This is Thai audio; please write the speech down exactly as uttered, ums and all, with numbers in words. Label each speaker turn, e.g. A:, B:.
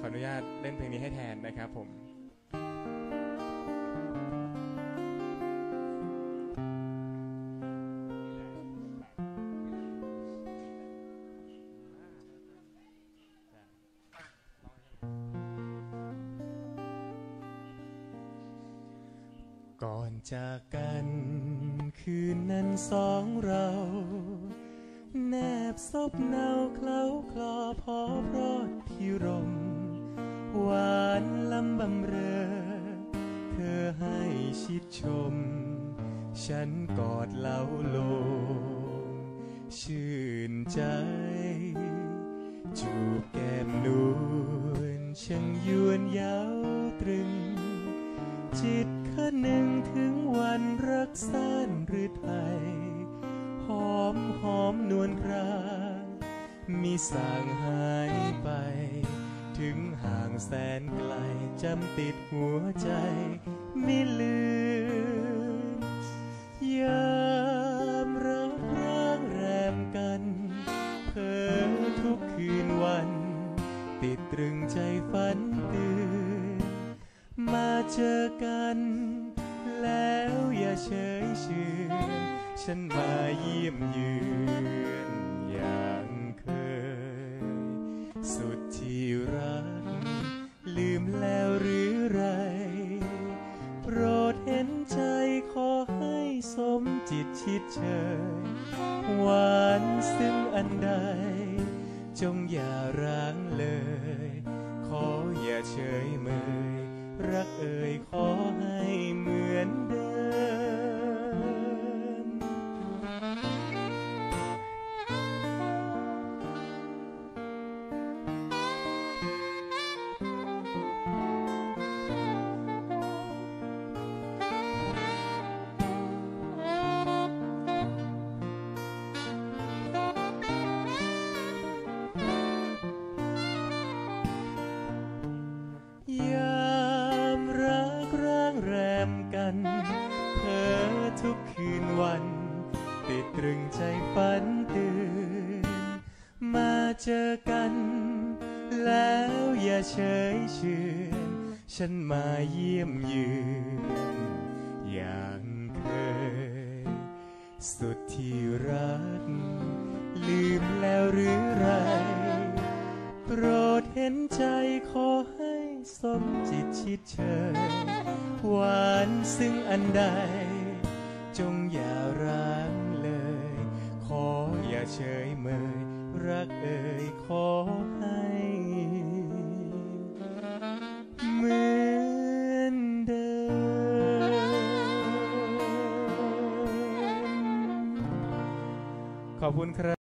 A: ออนุญาตเล่นเพลงนี้ให้แทนนะครับผมก่อนจากกันคืนนั้นสองเราแนบซบเนาเคล้าคลอพอพรอดพิรมหวานลำบำเรอเธอให้ชิดชมฉันกอดเล้าโลงชื่นใจจูบแก้มนวลช่างยวนเย้าตรึงจิตคะนึงถึงวันรักสั้นหรือไทยหอมหอมนวลพรางมีสางหายไปถึงห่างแสนไกลจำติดหัวใจไม่ลืมยามรักร้างแรมกันเพ้อทุกคืนวันติดตรึงใจฝันตื่นมาเจอกันแล้วอย่าเฉยเชือนฉันมาเยี่ยมเยือนอย่างเคยสุดที่รักลืมแล้วหรือไรโปรดเห็นใจขอให้สมจิตชิดเชยหวานซึ่งอันใดจงอย่าร้างเลยขออย่าเฉยเมยรักเอ่ยขอให้เหมือนเดิมเพ้อทุกคืนวันติดตรึงใจฝันตื่นมาเจอกันแล้วอย่าเฉยเชือนฉันมาเยี่ยมเยือนอย่างเคยสุดที่รักลืมแล้วหรือไรโปรดเห็นใจขอให้สมจิตชิดเชยหวานซึ่งอันใดจงอย่าร้างเลยขออย่าเฉยเมยรักเอ่ยขอให้เหมือนเดิมขอบคุณครับ